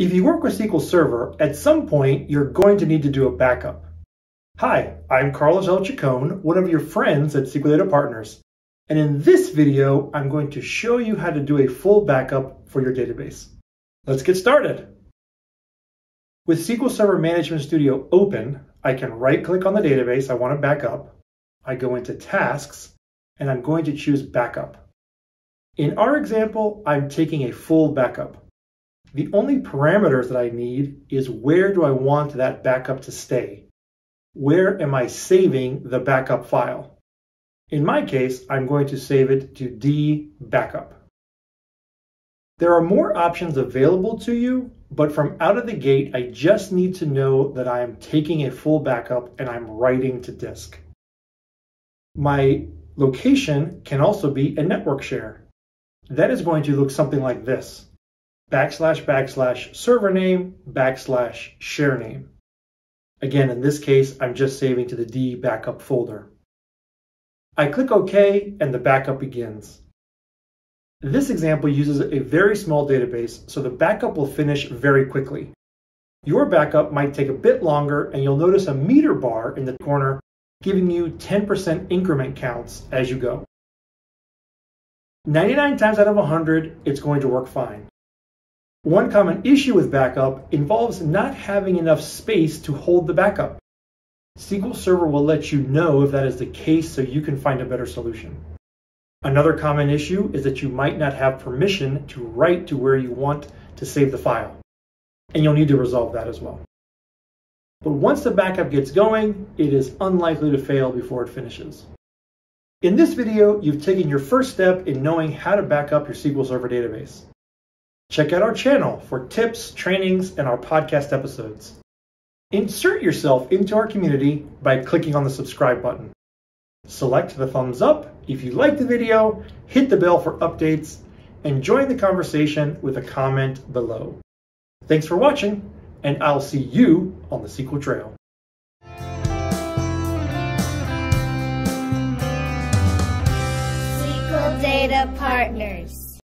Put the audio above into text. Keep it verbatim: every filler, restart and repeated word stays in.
If you work with S Q L Server, at some point, you're going to need to do a backup. Hi, I'm Carlos L. Chacon, one of your friends at S Q L Data Partners. And in this video, I'm going to show you how to do a full backup for your database. Let's get started. With S Q L Server Management Studio open, I can right-click on the database I want to back up. I go into Tasks, and I'm going to choose Backup. In our example, I'm taking a full backup. The only parameters that I need is where do I want that backup to stay? Where am I saving the backup file? In my case, I'm going to save it to D backup. There are more options available to you, but from out of the gate, I just need to know that I am taking a full backup and I'm writing to disk. My location can also be a network share. That is going to look something like this. Backslash, backslash, server name, backslash, share name. Again, in this case, I'm just saving to the D backup folder. I click OK, and the backup begins. This example uses a very small database, so the backup will finish very quickly. Your backup might take a bit longer, and you'll notice a meter bar in the corner giving you ten percent increment counts as you go. ninety-nine times out of one hundred, it's going to work fine. One common issue with backup involves not having enough space to hold the backup. S Q L Server will let you know if that is the case so you can find a better solution. Another common issue is that you might not have permission to write to where you want to save the file, and you'll need to resolve that as well. But once the backup gets going, it is unlikely to fail before it finishes. In this video, you've taken your first step in knowing how to back up your S Q L Server database. Check out our channel for tips, trainings, and our podcast episodes. Insert yourself into our community by clicking on the subscribe button. Select the thumbs up if you like the video, hit the bell for updates, and join the conversation with a comment below. Thanks for watching, and I'll see you on the S Q L Trail. S Q L Data Partners.